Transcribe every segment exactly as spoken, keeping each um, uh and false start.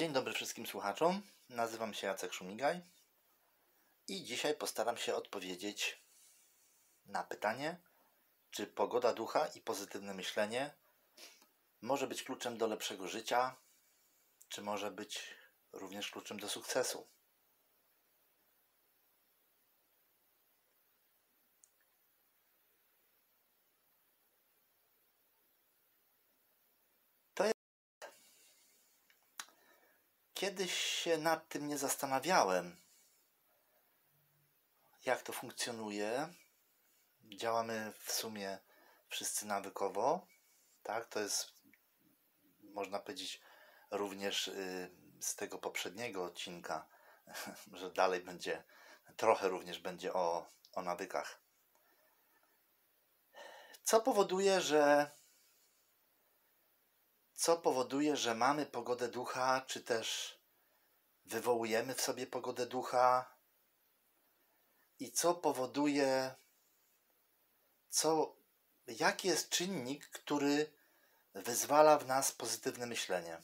Dzień dobry wszystkim słuchaczom, nazywam się Jacek Szumigaj i dzisiaj postaram się odpowiedzieć na pytanie, czy pogoda ducha i pozytywne myślenie może być kluczem do lepszego życia, czy może być również kluczem do sukcesu. To jest... Kiedyś się nad tym nie zastanawiałem, jak to funkcjonuje. Działamy w sumie wszyscy nawykowo, tak? To jest, można powiedzieć, również z tego poprzedniego odcinka, że dalej będzie, trochę również będzie o, o nawykach. Co powoduje, że co powoduje, że mamy pogodę ducha, czy też wywołujemy w sobie pogodę ducha i co powoduje, co, jaki jest czynnik, który wyzwala w nas pozytywne myślenie.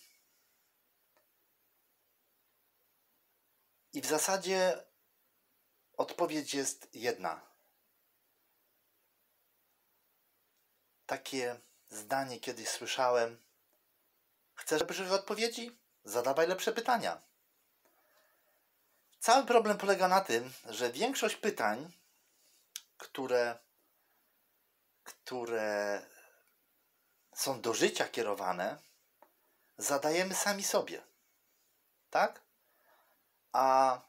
I w zasadzie odpowiedź jest jedna. Takie zdanie kiedyś słyszałem: chcesz lepszych odpowiedzi? Zadawaj lepsze pytania. Cały problem polega na tym, że większość pytań, które, które są do życia kierowane, zadajemy sami sobie. Tak? A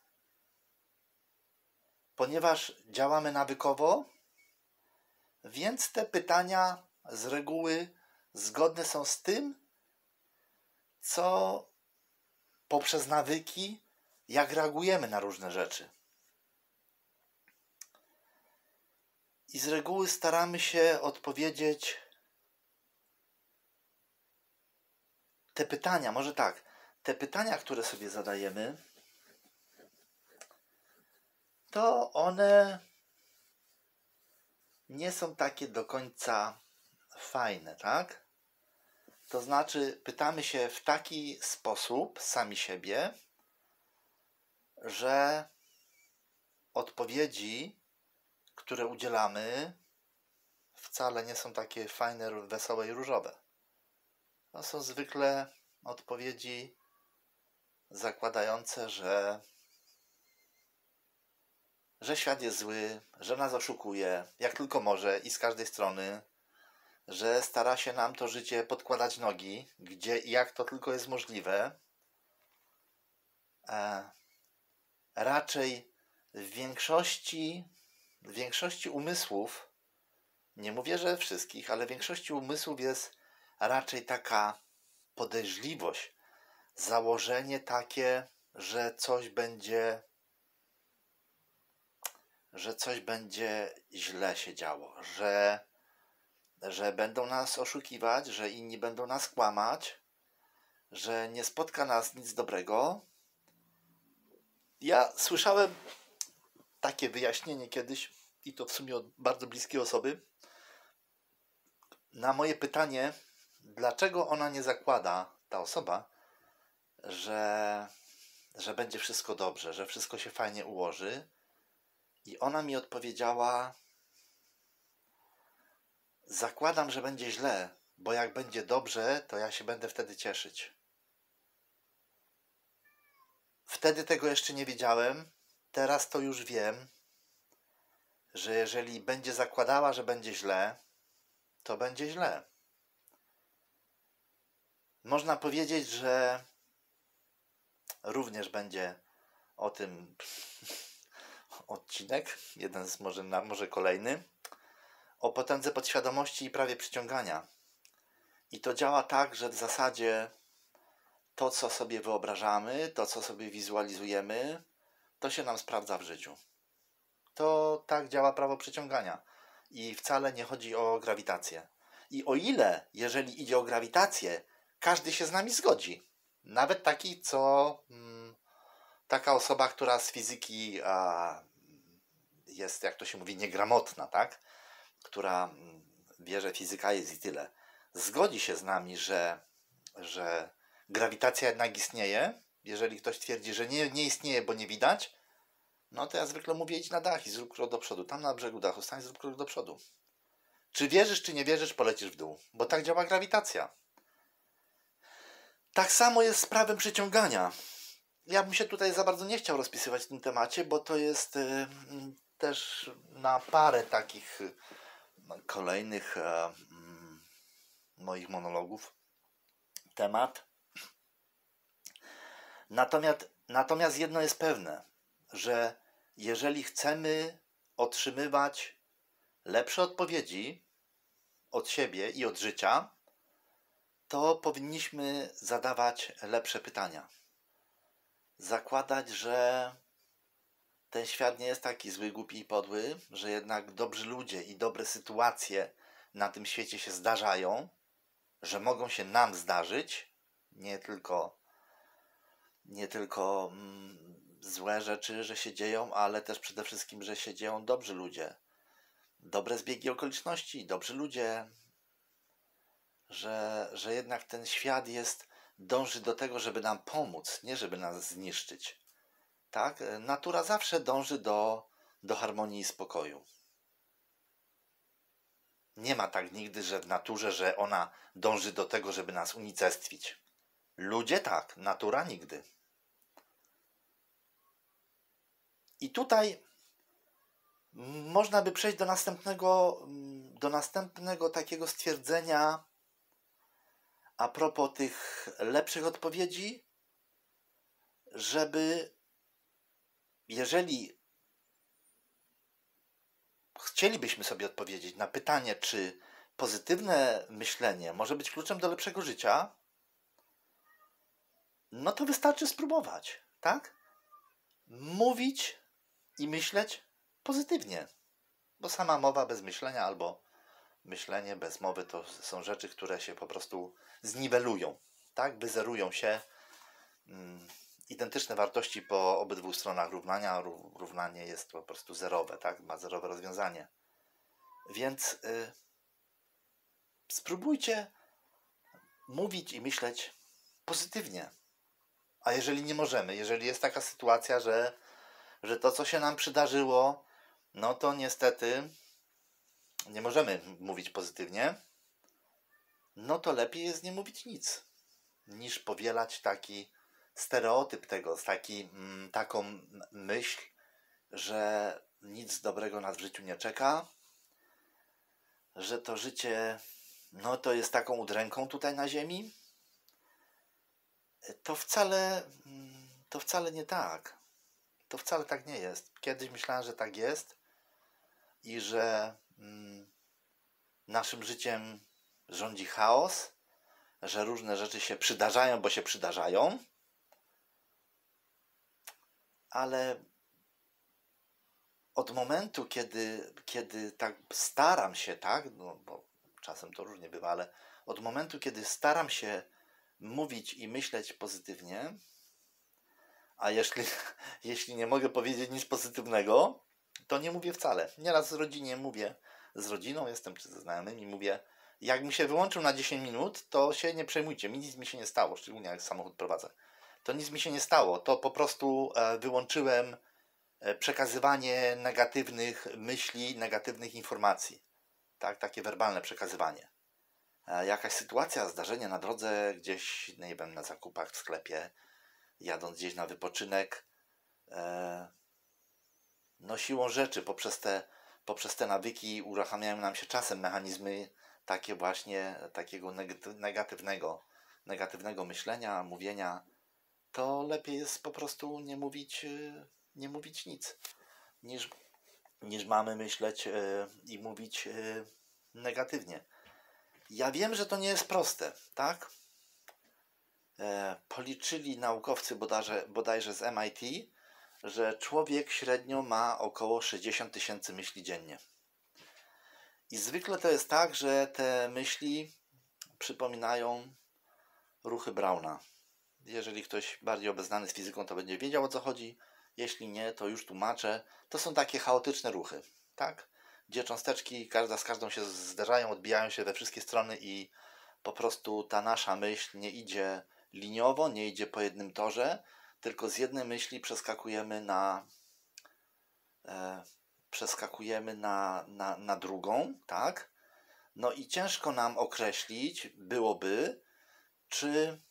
ponieważ działamy nawykowo, więc te pytania z reguły zgodne są z tym, co poprzez nawyki, jak reagujemy na różne rzeczy. I z reguły staramy się odpowiedzieć te pytania, może tak, te pytania, które sobie zadajemy, to one nie są takie do końca fajne, tak? To znaczy, pytamy się w taki sposób sami siebie, że odpowiedzi, które udzielamy, wcale nie są takie fajne, wesołe i różowe. To są zwykle odpowiedzi zakładające, że, że świat jest zły, że nas oszukuje, jak tylko może i z każdej strony, że stara się nam to życie podkładać nogi, gdzie i jak to tylko jest możliwe. E, raczej w większości, w większości umysłów, nie mówię, że wszystkich, ale w większości umysłów jest raczej taka podejrzliwość, założenie takie, że coś będzie, że coś będzie źle się działo, że, że będą nas oszukiwać, że inni będą nas kłamać, że nie spotka nas nic dobrego. Ja słyszałem takie wyjaśnienie kiedyś, i to w sumie od bardzo bliskiej osoby, na moje pytanie, dlaczego ona nie zakłada, ta osoba, że, że będzie wszystko dobrze, że wszystko się fajnie ułoży. I ona mi odpowiedziała: zakładam, że będzie źle, bo jak będzie dobrze, to ja się będę wtedy cieszyć. Wtedy tego jeszcze nie wiedziałem, teraz to już wiem, że jeżeli będzie zakładała, że będzie źle, to będzie źle. Można powiedzieć, że również będzie o tym odcinek, jeden z może, może kolejny, o potędze podświadomości i prawie przyciągania. I to działa tak, że w zasadzie to, co sobie wyobrażamy, to, co sobie wizualizujemy, to się nam sprawdza w życiu. To tak działa prawo przyciągania. I wcale nie chodzi o grawitację. I o ile, jeżeli idzie o grawitację, każdy się z nami zgodzi. Nawet taki, co... Hmm, taka osoba, która z fizyki a, jest, jak to się mówi, niegramotna, tak? Która wie, że fizyka jest i tyle. Zgodzi się z nami, że, że grawitacja jednak istnieje, jeżeli ktoś twierdzi, że nie, nie istnieje, bo nie widać, no to ja zwykle mówię, idź na dach i zrób krok do przodu. Tam na brzegu dachu stań, zrób krok do przodu. Czy wierzysz, czy nie wierzysz, polecisz w dół, bo tak działa grawitacja. Tak samo jest z prawem przyciągania. Ja bym się tutaj za bardzo nie chciał rozpisywać w tym temacie, bo to jest y, też na parę takich y, kolejnych y, y, moich monologów temat. Natomiast, natomiast jedno jest pewne, że jeżeli chcemy otrzymywać lepsze odpowiedzi od siebie i od życia, to powinniśmy zadawać lepsze pytania. Zakładać, że ten świat nie jest taki zły, głupi i podły, że jednak dobrzy ludzie i dobre sytuacje na tym świecie się zdarzają, że mogą się nam zdarzyć, nie tylko, nie tylko mm, złe rzeczy, że się dzieją, ale też przede wszystkim, że się dzieją dobrzy ludzie. Dobre zbiegi okoliczności, dobrzy ludzie, że, że jednak ten świat jest, dąży do tego, żeby nam pomóc, nie żeby nas zniszczyć. Tak? Natura zawsze dąży do, do harmonii i spokoju. Nie ma tak nigdy, że w naturze, że ona dąży do tego, żeby nas unicestwić. Ludzie tak, natura nigdy. I tutaj można by przejść do następnego, do następnego takiego stwierdzenia a propos tych lepszych odpowiedzi, żeby jeżeli chcielibyśmy sobie odpowiedzieć na pytanie, czy pozytywne myślenie może być kluczem do lepszego życia, no to wystarczy spróbować, tak? Mówić i myśleć pozytywnie, bo sama mowa bez myślenia albo myślenie bez mowy to są rzeczy, które się po prostu zniwelują, tak? Wyzerują się. Mm, identyczne wartości po obydwu stronach równania. Równanie jest po prostu zerowe, tak? Ma zerowe rozwiązanie. Więc y, spróbujcie mówić i myśleć pozytywnie. A jeżeli nie możemy, jeżeli jest taka sytuacja, że, że to, co się nam przydarzyło, no to niestety nie możemy mówić pozytywnie, no to lepiej jest nie mówić nic, niż powielać taki stereotyp tego, taki, m, taką myśl, że nic dobrego nas w życiu nie czeka, że to życie, no to jest taką udręką tutaj na ziemi. To wcale, to wcale nie tak. To wcale tak nie jest. Kiedyś myślałem, że tak jest i że mm, naszym życiem rządzi chaos, że różne rzeczy się przydarzają, bo się przydarzają, ale od momentu, kiedy, kiedy tak staram się, tak, no bo czasem to różnie bywa, ale od momentu, kiedy staram się mówić i myśleć pozytywnie, a jeśli, jeśli nie mogę powiedzieć nic pozytywnego, to nie mówię wcale. Nieraz z rodzinie mówię, z rodziną jestem, czy ze znajomymi, mówię, jak mi się wyłączył na dziesięć minut, to się nie przejmujcie, mi nic mi się nie stało, szczególnie jak samochód prowadzę. To nic mi się nie stało, to po prostu e, wyłączyłem e, przekazywanie negatywnych myśli, negatywnych informacji. Tak, takie werbalne przekazywanie. E, jakaś sytuacja, zdarzenie na drodze, gdzieś, nie wiem, na zakupach, w sklepie, jadąc gdzieś na wypoczynek, e, no siłą rzeczy poprzez te, poprzez te nawyki uruchamiają nam się czasem mechanizmy takie właśnie, takiego negatywnego, negatywnego myślenia, mówienia. To lepiej jest po prostu nie mówić, nie mówić nic, niż, niż mamy myśleć i mówić negatywnie. Ja wiem, że to nie jest proste, tak? Policzyli naukowcy bodajże, bodajże z M I T, że człowiek średnio ma około sześćdziesiąt tysięcy myśli dziennie. I zwykle to jest tak, że te myśli przypominają ruchy Brauna. Jeżeli ktoś bardziej obeznany z fizyką, to będzie wiedział, o co chodzi. Jeśli nie, to już tłumaczę. To są takie chaotyczne ruchy, tak? Gdzie cząsteczki każda z każdą się zderzają, odbijają się we wszystkie strony i po prostu ta nasza myśl nie idzie liniowo, nie idzie po jednym torze, tylko z jednej myśli przeskakujemy na e, przeskakujemy na, na, na drugą, tak? No i ciężko nam określić byłoby, czy,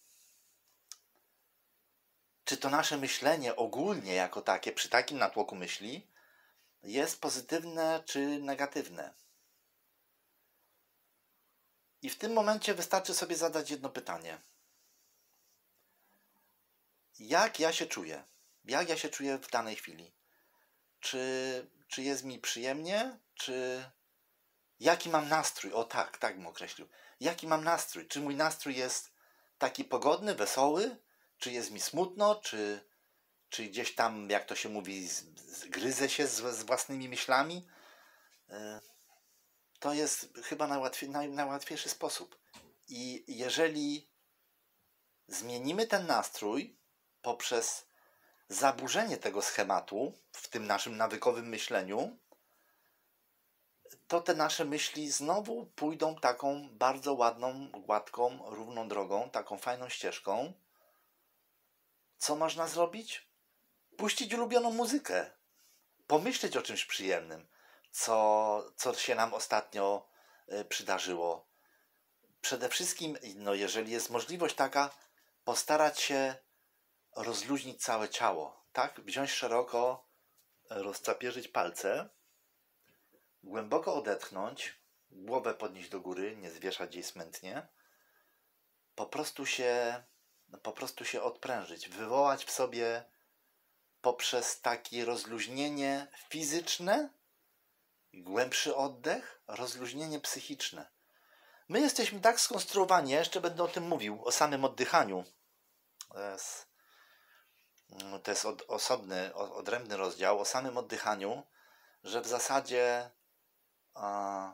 czy to nasze myślenie ogólnie jako takie, przy takim natłoku myśli, jest pozytywne czy negatywne. I w tym momencie wystarczy sobie zadać jedno pytanie. Jak ja się czuję? Jak ja się czuję w danej chwili? Czy, czy jest mi przyjemnie? Czy jaki mam nastrój? O tak, tak bym określił. Jaki mam nastrój? Czy mój nastrój jest taki pogodny, wesoły? Czy jest mi smutno? Czy, czy gdzieś tam, jak to się mówi, z, z, gryzę się z, z własnymi myślami? To jest chyba najłatwiej, naj, najłatwiejszy sposób. I jeżeli zmienimy ten nastrój poprzez zaburzenie tego schematu w tym naszym nawykowym myśleniu, to te nasze myśli znowu pójdą taką bardzo ładną, gładką, równą drogą, taką fajną ścieżką. Co można zrobić? Puścić ulubioną muzykę. Pomyśleć o czymś przyjemnym, co, co się nam ostatnio y, przydarzyło. Przede wszystkim, no jeżeli jest możliwość taka, postarać się rozluźnić całe ciało. Tak? Wziąć szeroko, rozczapierzyć palce, głęboko odetchnąć, głowę podnieść do góry, nie zwieszać jej smętnie, po prostu się, po prostu się odprężyć, wywołać w sobie poprzez takie rozluźnienie fizyczne, głębszy oddech, rozluźnienie psychiczne. My jesteśmy tak skonstruowani, ja jeszcze będę o tym mówił, o samym oddychaniu. To jest, to jest od, osobny, odrębny rozdział o samym oddychaniu, że w zasadzie a,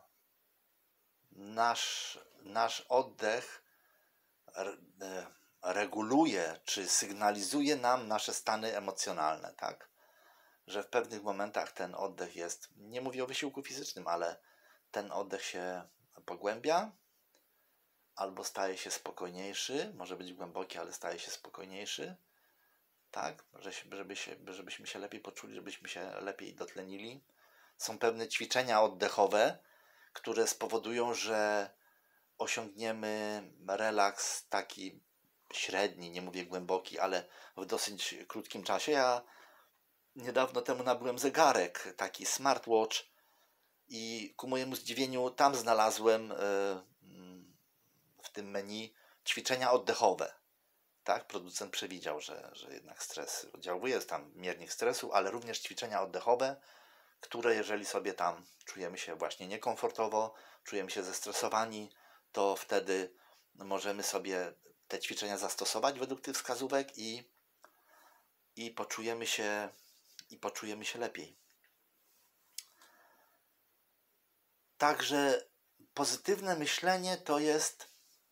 nasz, nasz oddech re, reguluje czy sygnalizuje nam nasze stany emocjonalne, tak? Że w pewnych momentach ten oddech jest, nie mówię o wysiłku fizycznym, ale ten oddech się pogłębia albo staje się spokojniejszy, może być głęboki, ale staje się spokojniejszy, tak? Żeby się, żebyśmy się lepiej poczuli, żebyśmy się lepiej dotlenili. Są pewne ćwiczenia oddechowe, które spowodują, że osiągniemy relaks taki średni, nie mówię głęboki, ale w dosyć krótkim czasie. Ja niedawno temu nabyłem zegarek, taki smartwatch i ku mojemu zdziwieniu tam znalazłem w tym menu ćwiczenia oddechowe. Tak, producent przewidział, że, że jednak stres oddziałuje, jest tam miernik stresu, ale również ćwiczenia oddechowe, które jeżeli sobie tam czujemy się właśnie niekomfortowo, czujemy się zestresowani, to wtedy możemy sobie te ćwiczenia zastosować według tych wskazówek i, i poczujemy się i poczujemy się lepiej. Także pozytywne myślenie to jest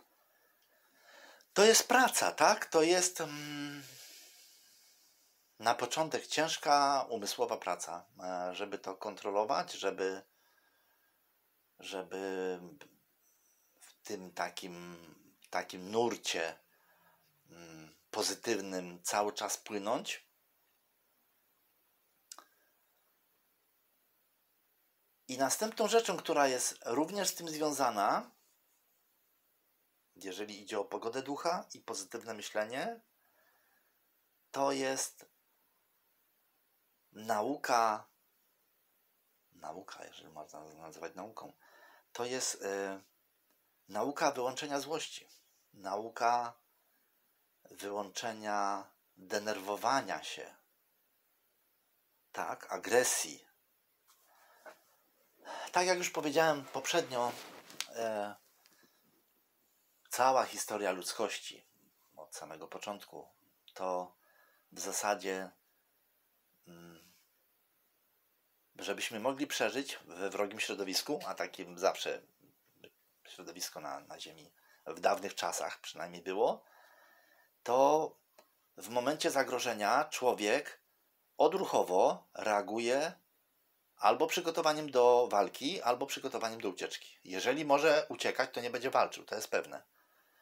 to jest praca, tak? To jest mm, na początek ciężka umysłowa praca, żeby to kontrolować, żeby żeby w tym takim takim nurcie mm, pozytywnym cały czas płynąć. I następną rzeczą, która jest również z tym związana, jeżeli idzie o pogodę ducha i pozytywne myślenie, to jest nauka, nauka, jeżeli można nazywać nauką, to jest y, nauka wyłączenia złości, nauka wyłączenia denerwowania się, tak, agresji. Tak jak już powiedziałem poprzednio, e, cała historia ludzkości od samego początku to w zasadzie, mm, żebyśmy mogli przeżyć we wrogim środowisku, a takim zawsze środowisko na, na Ziemi w dawnych czasach przynajmniej było, to w momencie zagrożenia człowiek odruchowo reaguje albo przygotowaniem do walki, albo przygotowaniem do ucieczki. Jeżeli może uciekać, to nie będzie walczył, to jest pewne.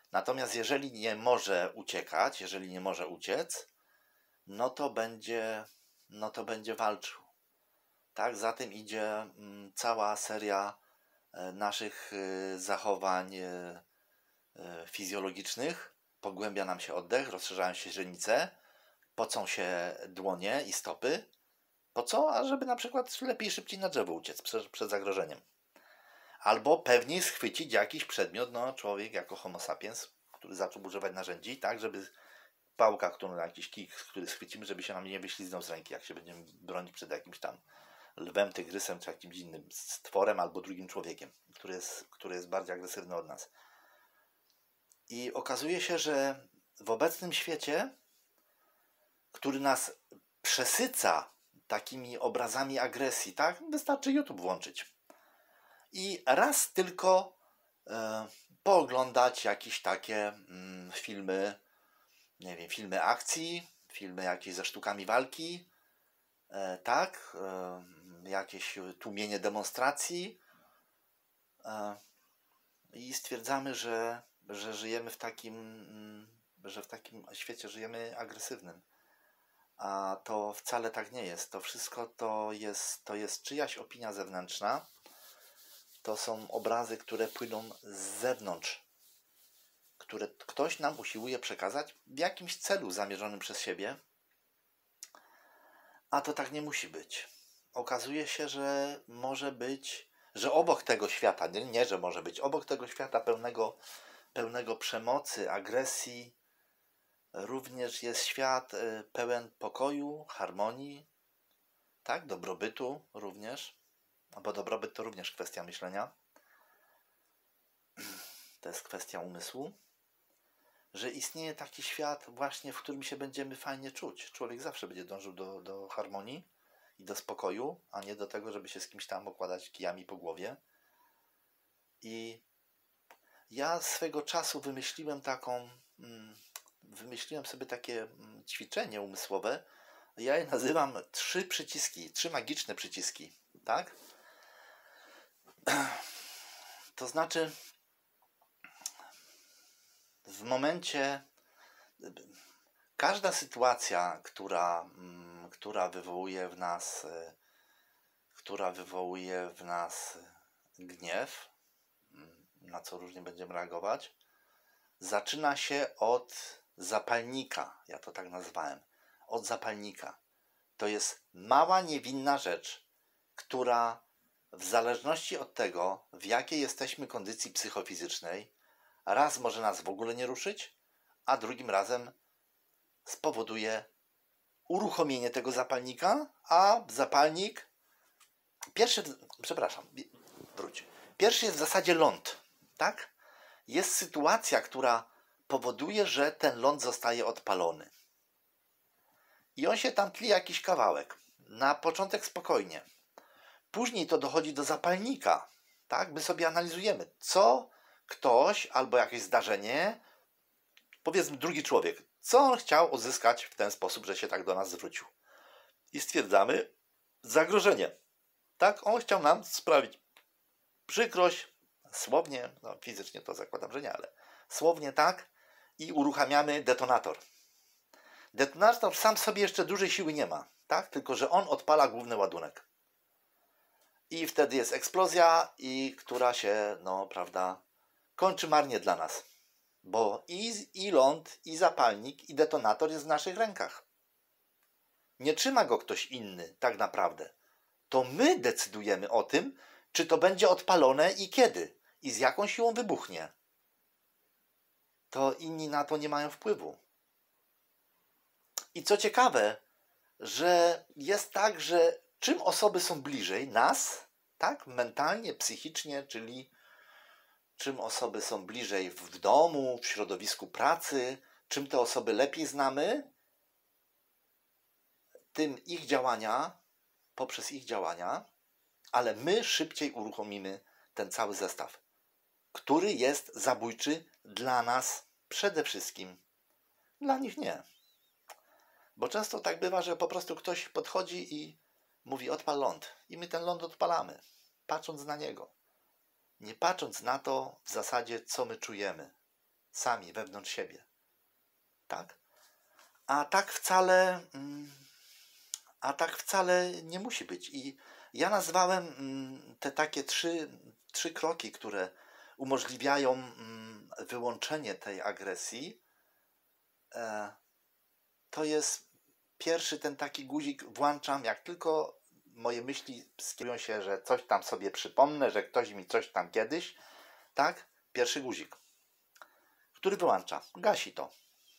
Natomiast jeżeli nie może uciekać, jeżeli nie może uciec, no to będzie, no to będzie walczył. Tak, za tym idzie mm, cała seria e, naszych e, zachowań e, e, fizjologicznych. Pogłębia nam się oddech, rozszerzają się źrenice, pocą się dłonie i stopy. Po co? A żeby na przykład lepiej, szybciej na drzewo uciec przed, przed zagrożeniem. Albo pewniej schwycić jakiś przedmiot, no człowiek jako homo sapiens, który zaczął używać narzędzi, tak, żeby pałka, którą jakiś kij, który schwycimy, żeby się nam nie wyśliznął z ręki, jak się będziemy bronić przed jakimś tam lwem, tygrysem, czy jakimś innym stworem, albo drugim człowiekiem, który jest, który jest bardziej agresywny od nas. I okazuje się, że w obecnym świecie, który nas przesyca takimi obrazami agresji, tak, wystarczy YouTube włączyć i raz tylko e, pooglądać jakieś takie mm, filmy, nie wiem, filmy akcji, filmy jakieś ze sztukami walki, e, tak, e, jakieś tłumienie demonstracji e, i stwierdzamy, że, że żyjemy w takim, mm, że w takim świecie żyjemy agresywnym. A to wcale tak nie jest. To wszystko to jest, to jest czyjaś opinia zewnętrzna. To są obrazy, które płyną z zewnątrz, które ktoś nam usiłuje przekazać w jakimś celu zamierzonym przez siebie. A to tak nie musi być. Okazuje się, że może być, że obok tego świata, nie, nie że może być, obok tego świata pełnego, pełnego przemocy, agresji, również jest świat pełen pokoju, harmonii, tak, dobrobytu również, bo dobrobyt to również kwestia myślenia, to jest kwestia umysłu, że istnieje taki świat właśnie, w którym się będziemy fajnie czuć. Człowiek zawsze będzie dążył do, do harmonii i do spokoju, a nie do tego, żeby się z kimś tam okładać kijami po głowie. I ja swego czasu wymyśliłem taką, wymyśliłem sobie takie ćwiczenie umysłowe. Ja je nazywam trzy przyciski, trzy magiczne przyciski, tak? To znaczy, w momencie, każda sytuacja, która, która wywołuje w nas, która wywołuje w nas gniew, na co różnie będziemy reagować, zaczyna się od zapalnika, ja to tak nazwałem, od zapalnika. To jest mała, niewinna rzecz, która w zależności od tego, w jakiej jesteśmy kondycji psychofizycznej, raz może nas w ogóle nie ruszyć, a drugim razem spowoduje uruchomienie tego zapalnika, a zapalnik, pierwszy, przepraszam, wróć. Pierwszy jest w zasadzie ląd, tak? Jest sytuacja, która powoduje, że ten ląd zostaje odpalony. I on się tam tli jakiś kawałek. Na początek spokojnie. Później to dochodzi do zapalnika, tak? My sobie analizujemy, co ktoś albo jakieś zdarzenie, powiedzmy drugi człowiek, co on chciał uzyskać w ten sposób, że się tak do nas zwrócił. I stwierdzamy zagrożenie. Tak? On chciał nam sprawić przykrość, słownie, no fizycznie to zakładam, że nie, ale słownie tak, i uruchamiamy detonator. Detonator sam sobie jeszcze dużej siły nie ma, tak? Tylko że on odpala główny ładunek. I wtedy jest eksplozja, i która się, no prawda, kończy marnie dla nas. Bo i, i ląd, i zapalnik, i detonator jest w naszych rękach. Nie trzyma go ktoś inny, tak naprawdę. To my decydujemy o tym, czy to będzie odpalone i kiedy. I z jaką siłą wybuchnie. To inni na to nie mają wpływu. I co ciekawe, że jest tak, że czym osoby są bliżej nas, tak, mentalnie, psychicznie, czyli czym osoby są bliżej w domu, w środowisku pracy, czym te osoby lepiej znamy, tym ich działania, poprzez ich działania, ale my szybciej uruchomimy ten cały zestaw, który jest zabójczy dla nas przede wszystkim. Dla nich nie. Bo często tak bywa, że po prostu ktoś podchodzi i mówi odpal ląd. I my ten ląd odpalamy, patrząc na niego. Nie patrząc na to w zasadzie, co my czujemy. Sami, wewnątrz siebie. Tak? A tak wcale, a tak wcale nie musi być. I ja nazwałem te takie trzy, trzy kroki, które umożliwiają wyłączenie tej agresji. To jest pierwszy ten taki guzik, włączam, jak tylko moje myśli skierują się, że coś tam sobie przypomnę, że ktoś mi coś tam kiedyś, tak? Pierwszy guzik, który wyłącza, gasi to.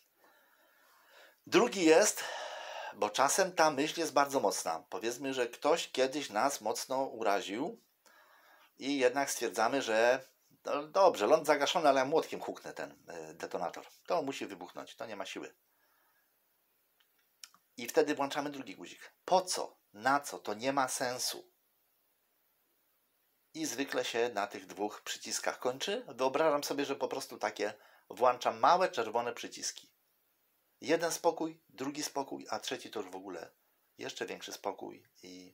Drugi jest, bo czasem ta myśl jest bardzo mocna. Powiedzmy, że ktoś kiedyś nas mocno uraził i jednak stwierdzamy, że no dobrze, ląd zagaszony, ale ja młotkiem huknę ten detonator. To musi wybuchnąć, to nie ma siły. I wtedy włączamy drugi guzik. Po co? Na co? To nie ma sensu. I zwykle się na tych dwóch przyciskach kończy. Wyobrażam sobie, że po prostu takie włączam małe czerwone przyciski. Jeden spokój, drugi spokój, a trzeci to już w ogóle jeszcze większy spokój i,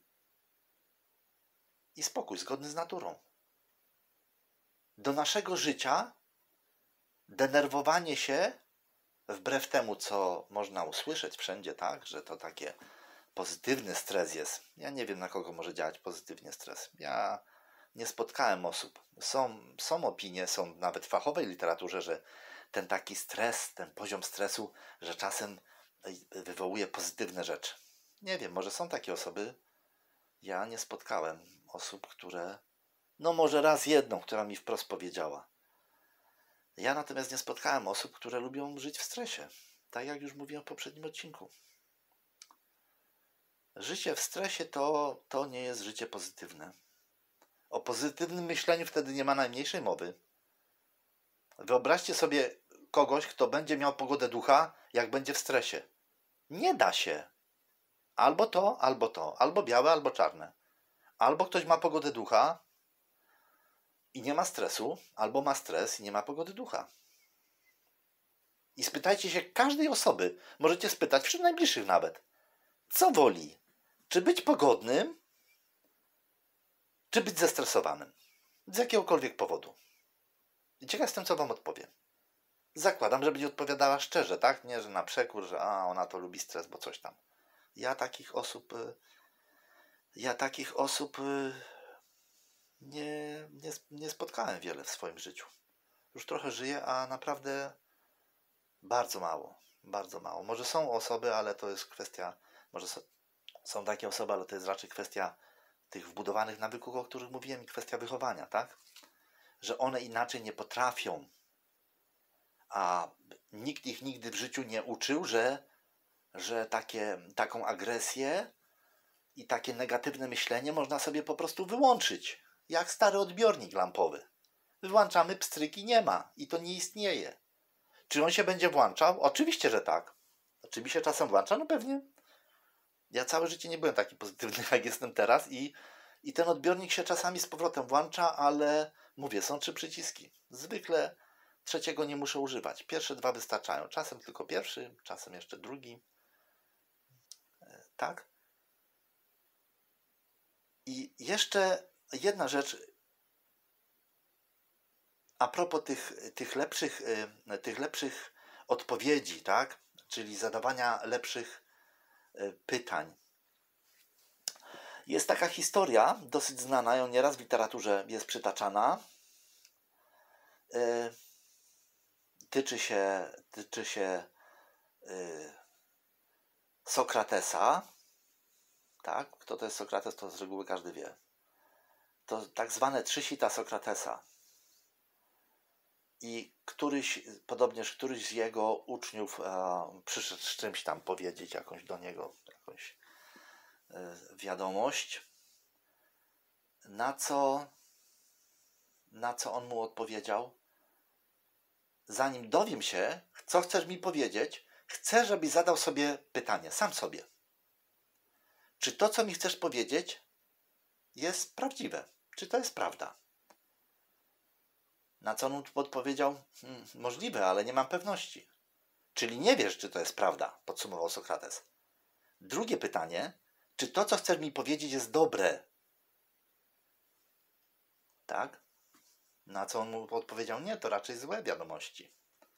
i spokój zgodny z naturą. Do naszego życia denerwowanie się, wbrew temu, co można usłyszeć wszędzie, tak, że to takie pozytywny stres jest. Ja nie wiem, na kogo może działać pozytywnie stres. Ja nie spotkałem osób. Są, są opinie, są nawet w fachowej literaturze, że ten taki stres, ten poziom stresu, że czasem wywołuje pozytywne rzeczy. Nie wiem, może są takie osoby. Ja nie spotkałem osób, które... No może raz jedną, która mi wprost powiedziała. Ja natomiast nie spotkałem osób, które lubią żyć w stresie. Tak jak już mówiłem w poprzednim odcinku. Życie w stresie to, to nie jest życie pozytywne. O pozytywnym myśleniu wtedy nie ma najmniejszej mowy. Wyobraźcie sobie kogoś, kto będzie miał pogodę ducha, jak będzie w stresie. Nie da się. Albo to, albo to. Albo białe, albo czarne. Albo ktoś ma pogodę ducha i nie ma stresu, albo ma stres i nie ma pogody ducha. I spytajcie się każdej osoby, możecie spytać, wśród najbliższych nawet, co woli? Czy być pogodnym, czy być zestresowanym? Z jakiegokolwiek powodu. I ciekaw jestem, co wam odpowie. Zakładam, że będzie odpowiadała szczerze, tak? Nie, że na przekór, że a, ona to lubi stres, bo coś tam. Ja takich osób... Ja takich osób nie, nie, nie spotkałem wiele w swoim życiu. Już trochę żyję, a naprawdę bardzo mało. Bardzo mało. Może są osoby, ale to jest kwestia... Może są, są takie osoby, ale to jest raczej kwestia tych wbudowanych nawyków, o których mówiłem, i kwestia wychowania, tak? Że one inaczej nie potrafią. A nikt ich nigdy w życiu nie uczył, że, że takie, taką agresję i takie negatywne myślenie można sobie po prostu wyłączyć. Jak stary odbiornik lampowy. Wyłączamy, pstryki nie ma i to nie istnieje. Czy on się będzie włączał? Oczywiście, że tak. Czy mi się czasem włącza? No pewnie. Ja całe życie nie byłem taki pozytywny, jak jestem teraz i, i ten odbiornik się czasami z powrotem włącza, ale mówię, są trzy przyciski. Zwykle trzeciego nie muszę używać. Pierwsze dwa wystarczają. Czasem tylko pierwszy, czasem jeszcze drugi. Tak? I jeszcze jedna rzecz a propos tych, tych, lepszych, tych lepszych odpowiedzi, tak? Czyli zadawania lepszych pytań. Jest taka historia, dosyć znana, ją nieraz w literaturze jest przytaczana. Tyczy się, tyczy się Sokratesa. Tak? Kto to jest Sokrates, to z reguły każdy wie. To tak zwane trzy sita Sokratesa. I któryś, podobnież któryś z jego uczniów e, przyszedł z czymś tam powiedzieć, jakąś do niego, jakąś e, wiadomość, na co, na co on mu odpowiedział: zanim dowiem się, co chcesz mi powiedzieć, chcę, żebyś zadał sobie pytanie, sam sobie. Czy to, co mi chcesz powiedzieć, jest prawdziwe? Czy to jest prawda? Na co on odpowiedział: hmm, możliwe, ale nie mam pewności. Czyli nie wiesz, czy to jest prawda, podsumował Sokrates. Drugie pytanie: czy to, co chcesz mi powiedzieć, jest dobre? Tak? Na co on mu odpowiedział: nie, to raczej złe wiadomości.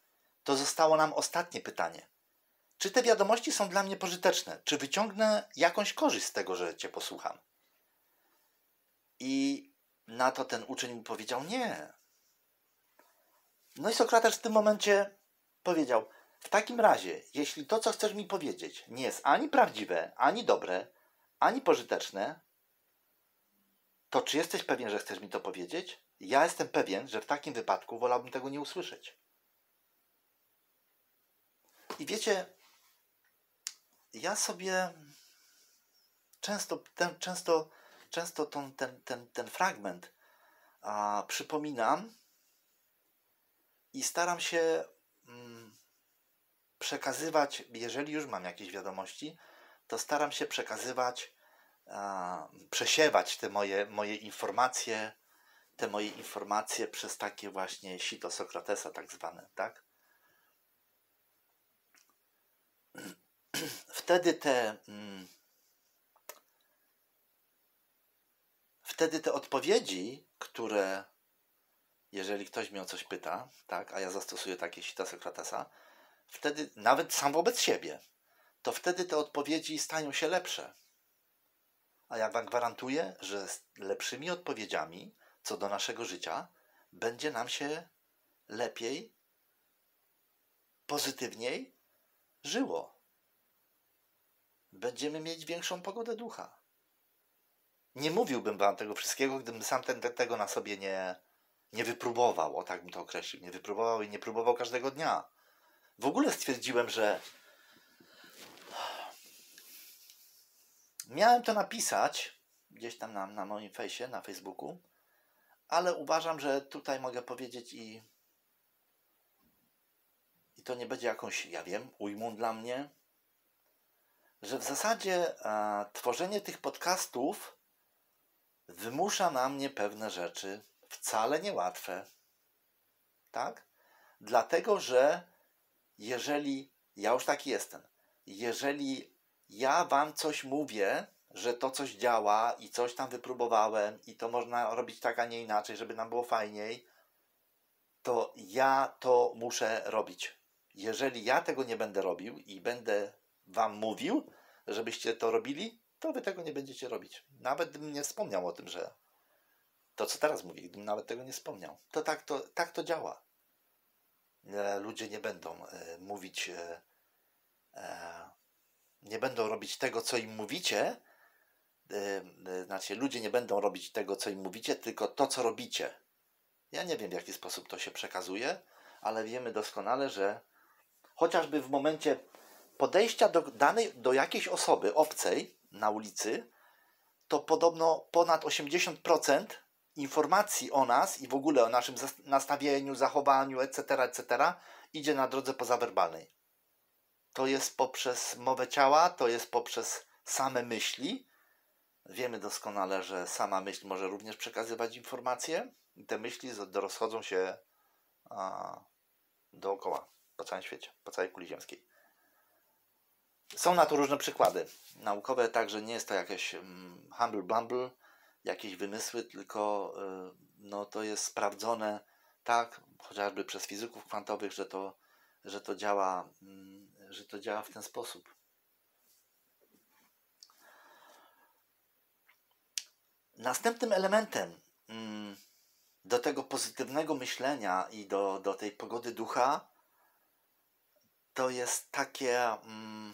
to zostało nam ostatnie pytanie. Czy te wiadomości są dla mnie pożyteczne? Czy wyciągnę jakąś korzyść z tego, że Cię posłucham? I na to ten uczeń mu powiedział nie. No i Sokrates w tym momencie powiedział: w takim razie, jeśli to, co chcesz mi powiedzieć, nie jest ani prawdziwe, ani dobre, ani pożyteczne, to czy jesteś pewien, że chcesz mi to powiedzieć? Ja jestem pewien, że w takim wypadku wolałbym tego nie usłyszeć. I wiecie, ja sobie często ten, często, często ten, ten, ten, ten fragment a, przypominam i staram się mm, przekazywać, jeżeli już mam jakieś wiadomości, to staram się przekazywać, a, przesiewać te moje, moje informacje, te moje informacje przez takie właśnie sito Sokratesa tak zwane, tak? Wtedy te mm, wtedy te odpowiedzi, które jeżeli ktoś mnie o coś pyta, tak, a ja zastosuję takie sita Sokratesa, wtedy nawet sam wobec siebie, to wtedy te odpowiedzi stają się lepsze. A ja wam gwarantuję, że z lepszymi odpowiedziami co do naszego życia będzie nam się lepiej, pozytywniej żyło. Będziemy mieć większą pogodę ducha. Nie mówiłbym wam tego wszystkiego, gdybym sam ten, tego na sobie nie, nie wypróbował, o tak bym to określił. Nie wypróbował i nie próbował każdego dnia. W ogóle stwierdziłem, że miałem to napisać gdzieś tam na, na moim fejsie, na Facebooku, ale uważam, że tutaj mogę powiedzieć i, i to nie będzie jakąś, ja wiem, ujmą dla mnie, że w zasadzie e, tworzenie tych podcastów wymusza na mnie pewne rzeczy wcale niełatwe. Tak? Dlatego, że jeżeli, ja już taki jestem, jeżeli ja wam coś mówię, że to coś działa i coś tam wypróbowałem i to można robić tak, a nie inaczej, żeby nam było fajniej, to ja to muszę robić. Jeżeli ja tego nie będę robił i będę wam mówił, żebyście to robili, to wy tego nie będziecie robić. Nawet gdybym nie wspomniał o tym, że to, co teraz mówię, gdybym nawet tego nie wspomniał, to tak to, tak to działa. Ludzie nie będą e, mówić, e, e, nie będą robić tego, co im mówicie, e, znaczy ludzie nie będą robić tego, co im mówicie, tylko to, co robicie. Ja nie wiem, w jaki sposób to się przekazuje, ale wiemy doskonale, że chociażby w momencie podejścia do danej, do jakiejś osoby obcej na ulicy, to podobno ponad osiemdziesiąt procent informacji o nas i w ogóle o naszym nastawieniu, zachowaniu, et cetera, et cetera idzie na drodze pozawerbalnej. To jest poprzez mowę ciała, to jest poprzez same myśli. Wiemy doskonale, że sama myśl może również przekazywać informacje i te myśli rozchodzą się a, dookoła, po całym świecie, po całej kuli ziemskiej. Są na to różne przykłady naukowe, także nie jest to jakieś um, humble bumble, jakieś wymysły, tylko y, no, to jest sprawdzone tak, chociażby przez fizyków kwantowych, że to, że to działa, y, że to działa w ten sposób. Następnym elementem y, do tego pozytywnego myślenia i do, do tej pogody ducha to jest takie y,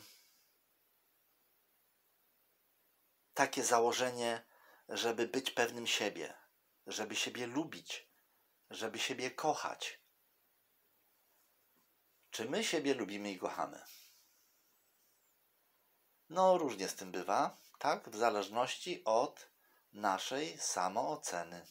takie założenie, żeby być pewnym siebie, żeby siebie lubić, żeby siebie kochać. Czy my siebie lubimy i kochamy? No, różnie z tym bywa, tak? W zależności od naszej samooceny.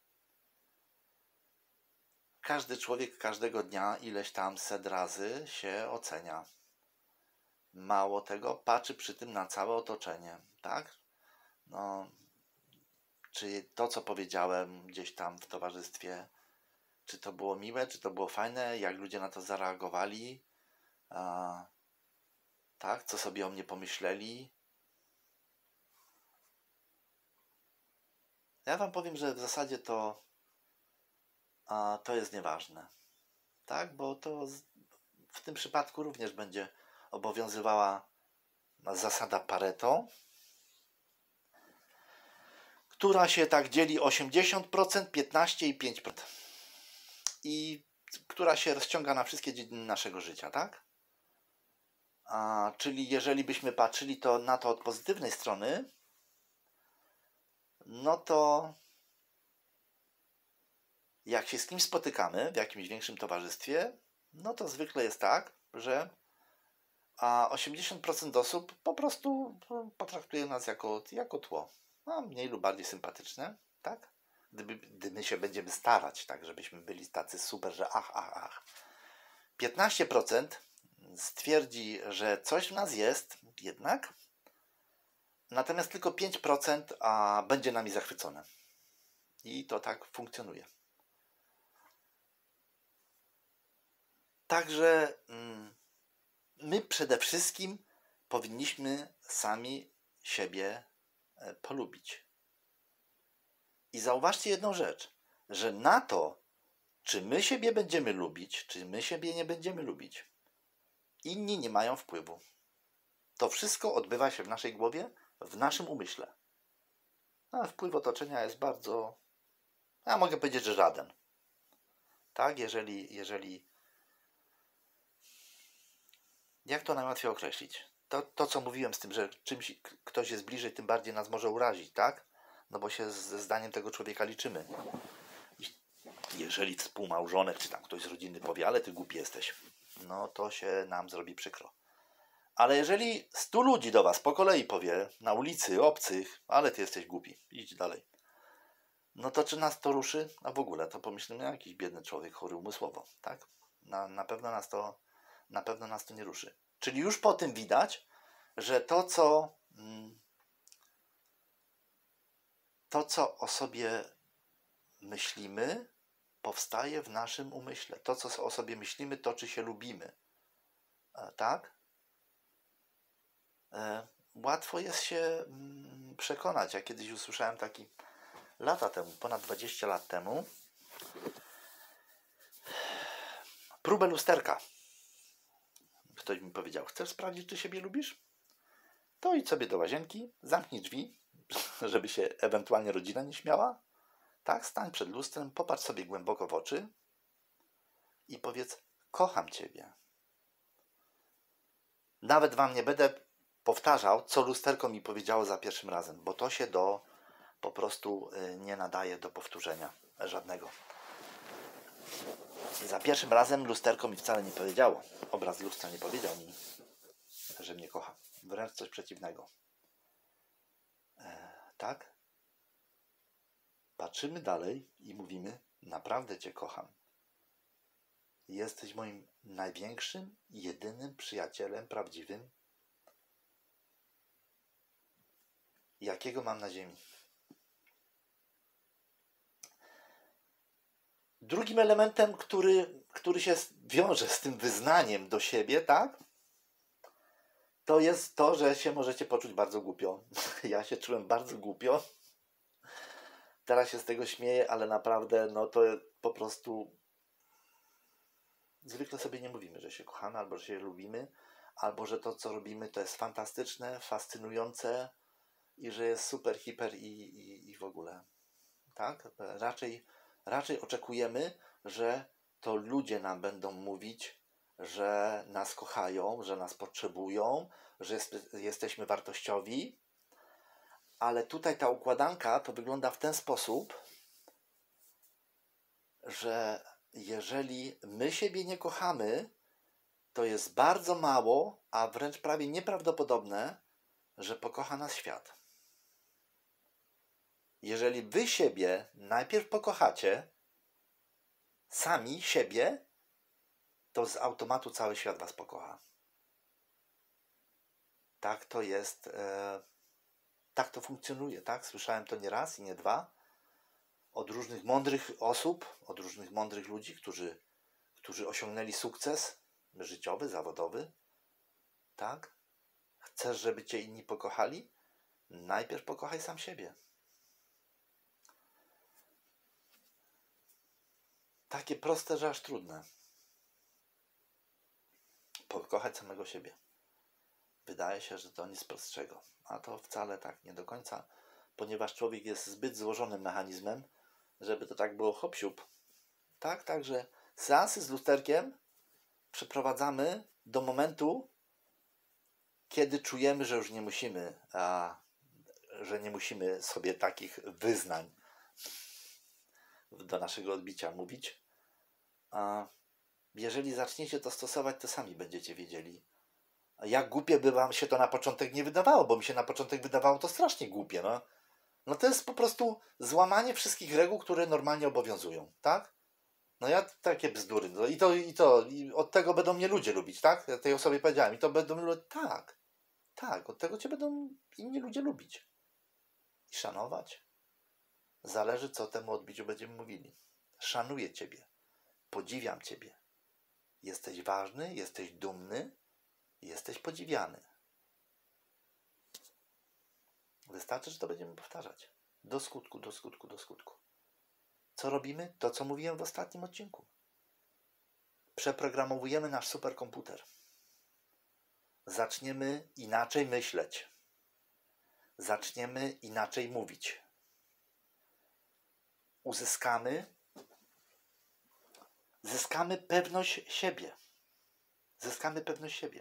Każdy człowiek każdego dnia ileś tam set razy się ocenia. Mało tego, patrzy przy tym na całe otoczenie, tak? No, czy to, co powiedziałem gdzieś tam w towarzystwie, czy to było miłe, czy to było fajne, jak ludzie na to zareagowali, a, tak, co sobie o mnie pomyśleli. Ja wam powiem, że w zasadzie to a, to jest nieważne, tak, bo to w tym przypadku również będzie obowiązywała zasada Pareto, która się tak dzieli osiemdziesiąt procent, piętnaście procent i pięć procent. I która się rozciąga na wszystkie dziedziny naszego życia, tak? A, czyli jeżeli byśmy patrzyli to na to od pozytywnej strony, no to jak się z kimś spotykamy w jakimś większym towarzystwie, no to zwykle jest tak, że a osiemdziesiąt procent osób po prostu potraktuje nas jako, jako tło. No, mniej lub bardziej sympatyczne, tak? Gdyby, gdy my się będziemy starać, tak, żebyśmy byli tacy super, że ach, ach, ach. piętnaście procent stwierdzi, że coś w nas jest jednak, natomiast tylko pięć procent a, będzie nami zachwycone. I to tak funkcjonuje. Także mm, my przede wszystkim powinniśmy sami siebie polubić. I zauważcie jedną rzecz, że na to, czy my siebie będziemy lubić, czy my siebie nie będziemy lubić, inni nie mają wpływu. To wszystko odbywa się w naszej głowie, w naszym umyśle. A wpływ otoczenia jest bardzo, ja mogę powiedzieć, że żaden. Tak, jeżeli, jeżeli jak to najłatwiej określić? To, to, co mówiłem z tym, że czymś ktoś jest bliżej, tym bardziej nas może urazić, tak? No bo się ze zdaniem tego człowieka liczymy. I jeżeli współmałżonek, czy tam ktoś z rodziny powie, ale ty głupi jesteś, no to się nam zrobi przykro. Ale jeżeli stu ludzi do was po kolei powie, na ulicy, obcych, ale ty jesteś głupi, idź dalej, no to czy nas to ruszy? A w ogóle to pomyślimy, jakiś biedny człowiek chory umysłowo, tak? Na, na pewno nas to na pewno nas to nie ruszy. Czyli już po tym widać, że to, co to, co o sobie myślimy, powstaje w naszym umyśle. To, co o sobie myślimy, to, czy się lubimy. Tak? Łatwo jest się przekonać. Ja kiedyś usłyszałem taki lata temu, ponad dwadzieścia lat temu, próbę lusterka. Ktoś mi powiedział, chcesz sprawdzić, czy siebie lubisz? To idź sobie do łazienki, zamknij drzwi, żeby się ewentualnie rodzina nie śmiała. Tak, stań przed lustrem, popatrz sobie głęboko w oczy i powiedz, kocham Ciebie. Nawet Wam nie będę powtarzał, co lusterko mi powiedziało za pierwszym razem, bo to się do, po prostu nie nadaje do powtórzenia żadnego. Za pierwszym razem lusterko mi wcale nie powiedziało. Obraz lustra nie powiedział mi, że mnie kocha. Wręcz coś przeciwnego. E, tak? Patrzymy dalej i mówimy, naprawdę Cię kocham. Jesteś moim największym, jedynym przyjacielem prawdziwym, jakiego mam na ziemi. Drugim elementem, który, który się wiąże z tym wyznaniem do siebie, tak? To jest to, że się możecie poczuć bardzo głupio. Ja się czułem bardzo głupio. Teraz się z tego śmieję, ale naprawdę no to po prostu zwykle sobie nie mówimy, że się kochamy, albo że się lubimy, albo że to, co robimy, to jest fantastyczne, fascynujące i że jest super, hiper i, i, i w ogóle. Tak? Raczej, raczej oczekujemy, że to ludzie nam będą mówić, że nas kochają, że nas potrzebują, że jest, jesteśmy wartościowi, ale tutaj ta układanka to wygląda w ten sposób, że jeżeli my siebie nie kochamy, to jest bardzo mało, a wręcz prawie nieprawdopodobne, że pokocha nas świat. Jeżeli wy siebie najpierw pokochacie, sami siebie, to z automatu cały świat was pokocha. Tak to jest, e, tak to funkcjonuje, tak? Słyszałem to nie raz i nie dwa od różnych mądrych osób, od różnych mądrych ludzi, którzy, którzy osiągnęli sukces życiowy, zawodowy. Tak? Chcesz, żeby cię inni pokochali? Najpierw pokochaj sam siebie. Takie proste, że aż trudne. Pokochać samego siebie. Wydaje się, że to nic prostszego, a to wcale tak nie do końca, ponieważ człowiek jest zbyt złożonym mechanizmem, żeby to tak było hop-siup. Tak, także seansy z lusterkiem przeprowadzamy do momentu, kiedy czujemy, że już nie musimy, a, że nie musimy sobie takich wyznań do naszego odbicia mówić. A jeżeli zaczniecie to stosować, to sami będziecie wiedzieli. A jak głupie by wam się to na początek nie wydawało, bo mi się na początek wydawało to strasznie głupie. No, no to jest po prostu złamanie wszystkich reguł, które normalnie obowiązują, tak? No ja takie bzdury. No i to, i to, i od tego będą mnie ludzie lubić, tak? Ja tej osobie powiedziałem, i to będą ludzie, tak, tak, od tego cię będą inni ludzie lubić. I szanować. Zależy, co temu odbiciu będziemy mówili. Szanuję ciebie, podziwiam ciebie. Jesteś ważny, jesteś dumny, jesteś podziwiany. Wystarczy, że to będziemy powtarzać. Do skutku, do skutku, do skutku. Co robimy? To, co mówiłem w ostatnim odcinku. Przeprogramowujemy nasz superkomputer. Zaczniemy inaczej myśleć. Zaczniemy inaczej mówić. Uzyskamy, zyskamy pewność siebie. Zyskamy pewność siebie.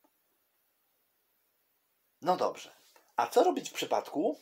No dobrze. A co robić w przypadku?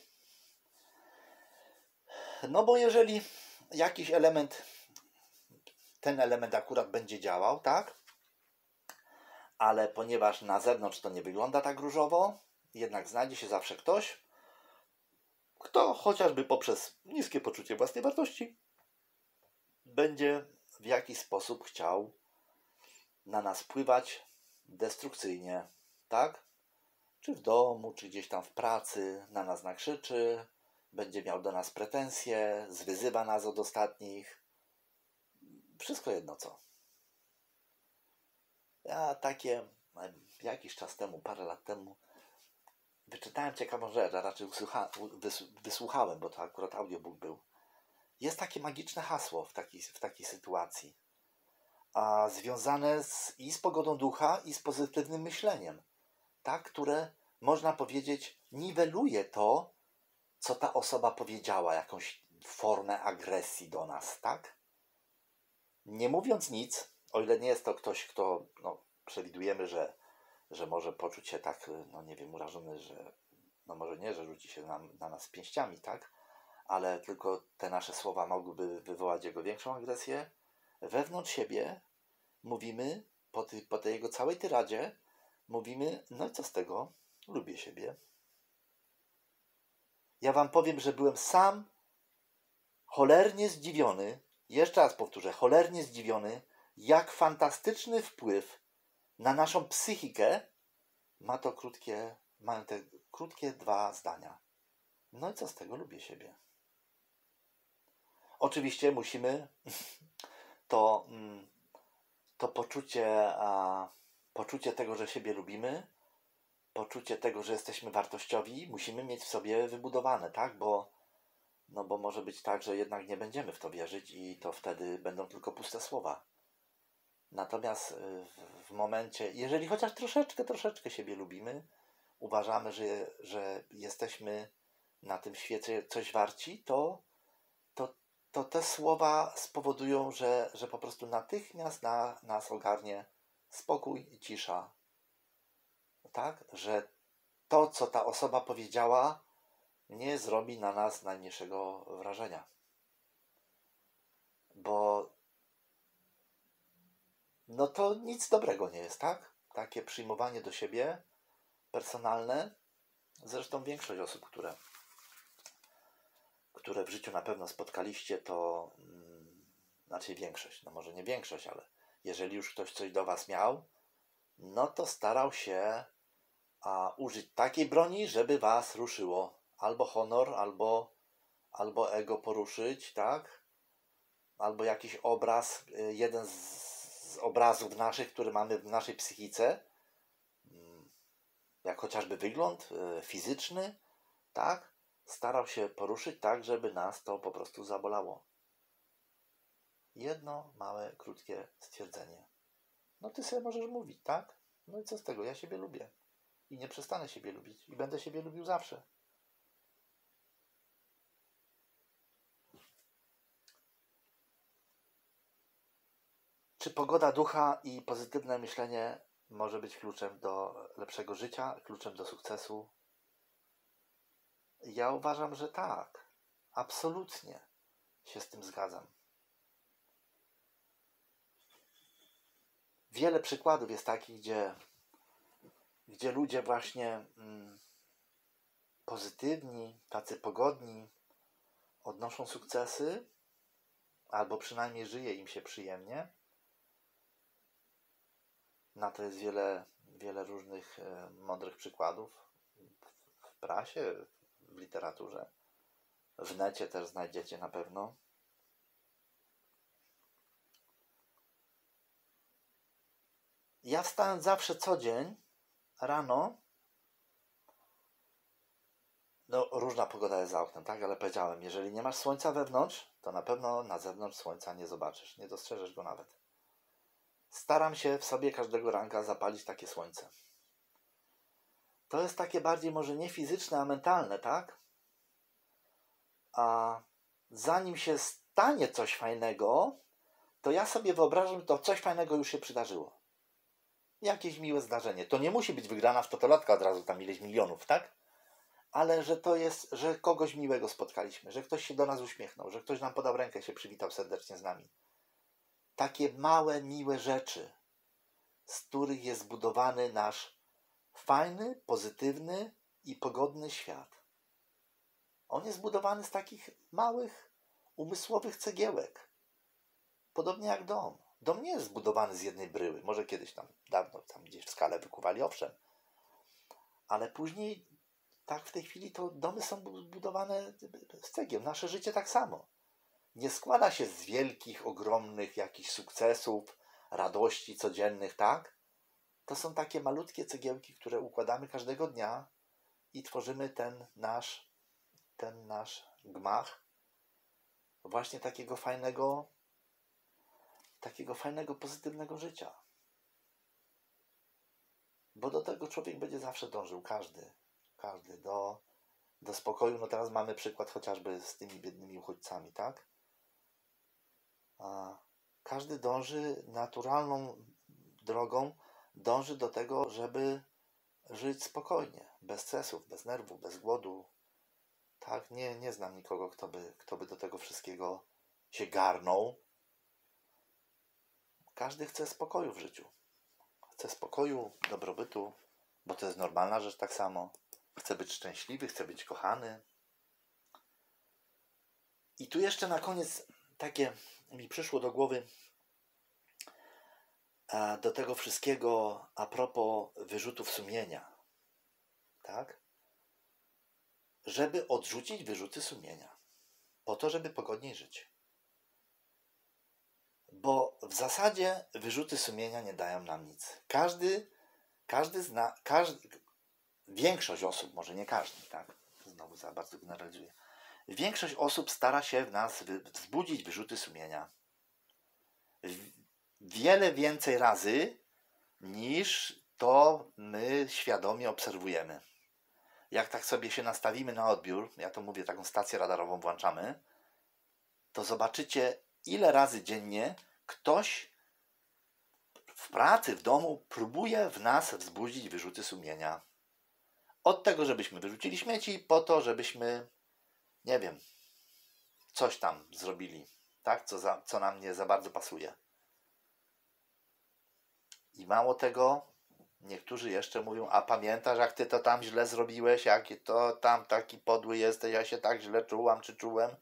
No bo jeżeli jakiś element, ten element akurat będzie działał, tak? Ale ponieważ na zewnątrz to nie wygląda tak różowo, jednak znajdzie się zawsze ktoś, kto chociażby poprzez niskie poczucie własnej wartości będzie w jakiś sposób chciał na nas wpływać destrukcyjnie, tak? Czy w domu, czy gdzieś tam w pracy, na nas nakrzyczy, będzie miał do nas pretensje, zwyzywa nas od ostatnich. Wszystko jedno co. Ja takie jakiś czas temu, parę lat temu wyczytałem ciekawą rzecz, a raczej usłucha, wysłuchałem, bo to akurat audiobook był. Jest takie magiczne hasło w takiej, w takiej sytuacji, a związane z, i z pogodą ducha, i z pozytywnym myśleniem, tak, które można powiedzieć niweluje to, co ta osoba powiedziała, jakąś formę agresji do nas, tak? Nie mówiąc nic, o ile nie jest to ktoś, kto, no, przewidujemy, że, że może poczuć się tak, no nie wiem, urażony, że, no może nie, że rzuci się na, na nas pięściami, tak? Ale tylko te nasze słowa mogłyby wywołać jego większą agresję. Wewnątrz siebie mówimy, po, ty, po tej jego całej tyradzie, mówimy, no i co z tego? Lubię siebie. Ja wam powiem, że byłem sam cholernie zdziwiony, jeszcze raz powtórzę, cholernie zdziwiony, jak fantastyczny wpływ na naszą psychikę ma to krótkie, mają te krótkie dwa zdania. No i co z tego? Lubię siebie. Oczywiście musimy to, to poczucie, a, poczucie tego, że siebie lubimy, poczucie tego, że jesteśmy wartościowi, musimy mieć w sobie wybudowane, tak? Bo, no bo może być tak, że jednak nie będziemy w to wierzyć i to wtedy będą tylko puste słowa. Natomiast w, w momencie, jeżeli chociaż troszeczkę, troszeczkę siebie lubimy, uważamy, że, że jesteśmy na tym świecie coś warci, to, to, to te słowa spowodują, że, że po prostu natychmiast na, nas ogarnie spokój i cisza. Tak? Że to, co ta osoba powiedziała, nie zrobi na nas najmniejszego wrażenia. Bo no to nic dobrego nie jest, tak? Takie przyjmowanie do siebie personalne. Zresztą większość osób, które, które w życiu na pewno spotkaliście, to hmm, znaczy większość, no może nie większość, ale jeżeli już ktoś coś do was miał, no to starał się a, użyć takiej broni, żeby was ruszyło. Albo honor, albo, albo ego poruszyć, tak? Albo jakiś obraz, jeden z, z obrazów naszych, który mamy w naszej psychice, jak chociażby wygląd fizyczny, tak? Starał się poruszyć tak, żeby nas to po prostu zabolało. Jedno małe, krótkie stwierdzenie. No ty sobie możesz mówić, tak? No i co z tego? Ja siebie lubię. I nie przestanę siebie lubić. I będę siebie lubił zawsze. Czy pogoda ducha i pozytywne myślenie może być kluczem do lepszego życia, kluczem do sukcesu? Ja uważam, że tak. Absolutnie się z tym zgadzam. Wiele przykładów jest takich, gdzie, gdzie ludzie właśnie mm, pozytywni, tacy pogodni, odnoszą sukcesy, albo przynajmniej żyje im się przyjemnie. Na to jest wiele, wiele różnych e, mądrych przykładów w, w prasie, w literaturze. W necie też znajdziecie na pewno. Ja wstając zawsze co dzień rano, no różna pogoda jest za oknem, tak? Ale powiedziałem, jeżeli nie masz słońca wewnątrz, to na pewno na zewnątrz słońca nie zobaczysz, nie dostrzeżesz go nawet. Staram się w sobie każdego ranka zapalić takie słońce. To jest takie bardziej może nie fizyczne, a mentalne, tak? A zanim się stanie coś fajnego, to ja sobie wyobrażam, że to coś fajnego już się przydarzyło. Jakieś miłe zdarzenie. To nie musi być wygrana w totolotka od razu tam ileś milionów, tak? Ale że to jest, że kogoś miłego spotkaliśmy, że ktoś się do nas uśmiechnął, że ktoś nam podał rękę, się przywitał serdecznie z nami. Takie małe, miłe rzeczy, z których jest zbudowany nasz fajny, pozytywny i pogodny świat. On jest zbudowany z takich małych, umysłowych cegiełek. Podobnie jak dom. Dom nie jest zbudowany z jednej bryły. Może kiedyś tam, dawno tam gdzieś w skale wykuwali, owszem. Ale później, tak w tej chwili, to domy są zbudowane z cegieł. Nasze życie tak samo. Nie składa się z wielkich, ogromnych jakichś sukcesów, radości codziennych, tak? To są takie malutkie cegiełki, które układamy każdego dnia i tworzymy ten nasz, ten nasz gmach właśnie takiego fajnego, takiego fajnego, pozytywnego życia. Bo do tego człowiek będzie zawsze dążył, każdy, każdy, do, do spokoju. No teraz mamy przykład chociażby z tymi biednymi uchodźcami, tak? A każdy dąży naturalną drogą, dąży do tego, żeby żyć spokojnie, bez stresów, bez nerwów, bez głodu. Tak, nie, nie znam nikogo, kto by, kto by do tego wszystkiego się garnął. Każdy chce spokoju w życiu. Chce spokoju, dobrobytu, bo to jest normalna rzecz tak samo. Chce być szczęśliwy, chce być kochany. I tu jeszcze na koniec takie mi przyszło do głowy do tego wszystkiego a propos wyrzutów sumienia. Tak? Żeby odrzucić wyrzuty sumienia. Po to, żeby pogodniej żyć. Bo w zasadzie wyrzuty sumienia nie dają nam nic. Każdy, każdy zna, każdy, większość osób, może nie każdy, tak? Znowu za bardzo generalizuję. Większość osób stara się w nas wzbudzić wyrzuty sumienia. Wiele więcej razy niż to my świadomie obserwujemy. Jak tak sobie się nastawimy na odbiór, ja to mówię, taką stację radarową włączamy, to zobaczycie, ile razy dziennie ktoś w pracy, w domu próbuje w nas wzbudzić wyrzuty sumienia. Od tego, żebyśmy wyrzucili śmieci, po to, żebyśmy, nie wiem, coś tam zrobili, tak? Co, za, co nam nie za bardzo pasuje. I mało tego, niektórzy jeszcze mówią, a pamiętasz, jak ty to tam źle zrobiłeś, jak to tam taki podły jesteś, ja się tak źle czułam, czy czułem.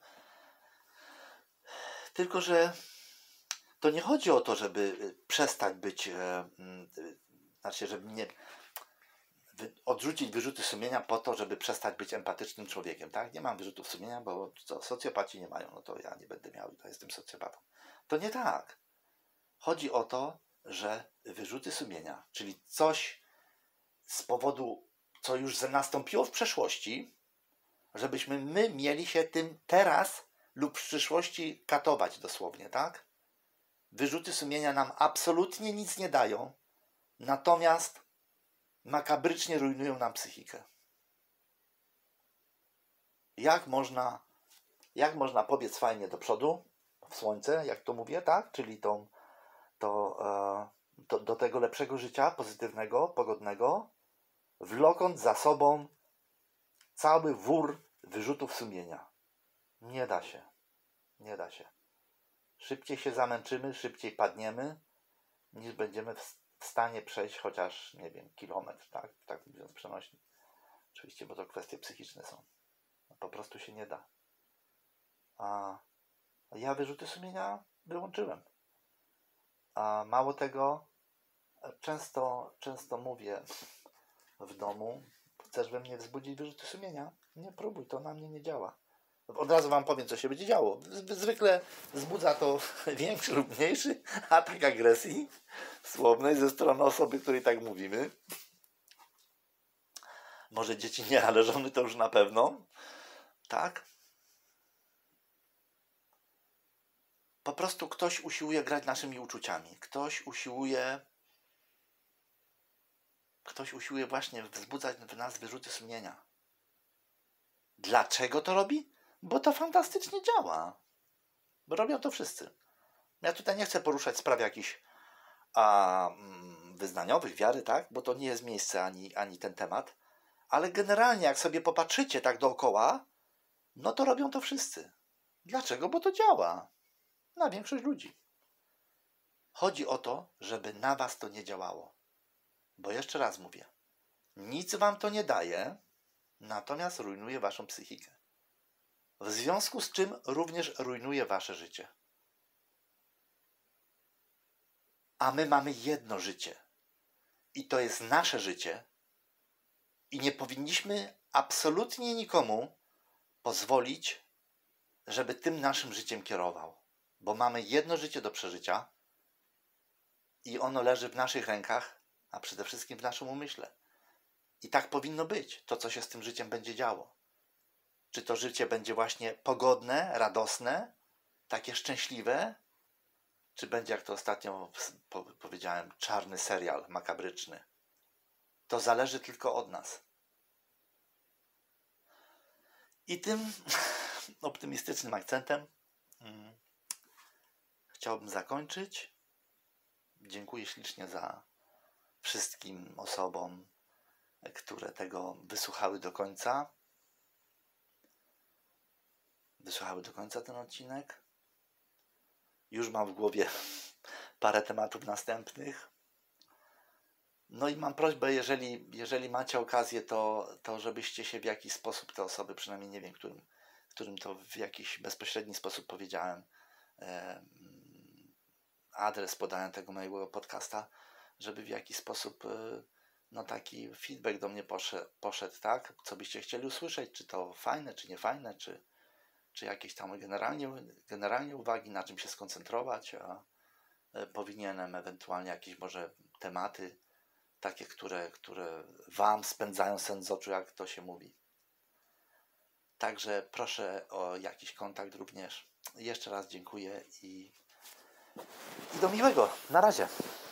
Tylko że to nie chodzi o to, żeby przestać być, e, znaczy, żeby nie wy, odrzucić wyrzuty sumienia po to, żeby przestać być empatycznym człowiekiem, tak? Nie mam wyrzutów sumienia, bo co, socjopaci nie mają, no to ja nie będę miał, to jestem socjopatą. To nie tak. Chodzi o to, że wyrzuty sumienia, czyli coś z powodu, co już nastąpiło w przeszłości, żebyśmy my mieli się tym teraz lub w przyszłości katować dosłownie, tak? Wyrzuty sumienia nam absolutnie nic nie dają, natomiast makabrycznie rujnują nam psychikę. Jak można, jak można pobiec fajnie do przodu, w słońce, jak to mówię, tak? Czyli tą, to, e, to, do tego lepszego życia, pozytywnego, pogodnego, wlokąc za sobą cały wór wyrzutów sumienia. Nie da się. Nie da się. Szybciej się zamęczymy, szybciej padniemy, niż będziemy w stanie przejść chociaż, nie wiem, kilometr, tak? Tak mówiąc przenośnie. Oczywiście, bo to kwestie psychiczne są. Po prostu się nie da. A ja wyrzuty sumienia wyłączyłem. A mało tego, często, często mówię w domu, chcesz we mnie wzbudzić wyrzuty sumienia? Nie próbuj, to na mnie nie działa. Od razu wam powiem, co się będzie działo. Zwykle wzbudza to większy lub mniejszy atak agresji słownej ze strony osoby, której tak mówimy. Może dzieci nie, ale żony to już na pewno. Tak? Po prostu ktoś usiłuje grać naszymi uczuciami. Ktoś usiłuje ktoś usiłuje właśnie wzbudzać w nas wyrzuty sumienia. Dlaczego to robi? Bo to fantastycznie działa. Bo robią to wszyscy. Ja tutaj nie chcę poruszać spraw jakichś a, wyznaniowych, wiary, tak? Bo to nie jest miejsce ani, ani ten temat. Ale generalnie, jak sobie popatrzycie tak dookoła, no to robią to wszyscy. Dlaczego? Bo to działa. Na większość ludzi. Chodzi o to, żeby na was to nie działało. Bo jeszcze raz mówię, nic wam to nie daje, natomiast rujnuje waszą psychikę. W związku z czym również rujnuje wasze życie. A my mamy jedno życie. I to jest nasze życie. I nie powinniśmy absolutnie nikomu pozwolić, żeby tym naszym życiem kierował. Bo mamy jedno życie do przeżycia i ono leży w naszych rękach, a przede wszystkim w naszym umyśle. I tak powinno być, to co się z tym życiem będzie działo. Czy to życie będzie właśnie pogodne, radosne, takie szczęśliwe, czy będzie, jak to ostatnio powiedziałem, czarny serial makabryczny. To zależy tylko od nas. I tym optymistycznym akcentem hmm, chciałbym zakończyć. Dziękuję ślicznie za wszystkim osobom, które tego wysłuchały do końca. Wysłuchały do końca ten odcinek. Już mam w głowie parę tematów następnych. No i mam prośbę, jeżeli, jeżeli macie okazję, to, to żebyście się w jakiś sposób, te osoby, przynajmniej nie wiem, którym, którym to w jakiś bezpośredni sposób powiedziałem, e, adres podałem tego mojego podcasta, żeby w jakiś sposób e, no taki feedback do mnie poszedł, poszedł, tak? Co byście chcieli usłyszeć, czy to fajne, czy nie fajne, czy, czy jakieś tam generalnie, generalnie uwagi, na czym się skoncentrować, a e, powinienem ewentualnie jakieś może tematy, takie, które, które wam spędzają sen z oczu, jak to się mówi. Także proszę o jakiś kontakt również. Jeszcze raz dziękuję i, i do miłego. Na razie.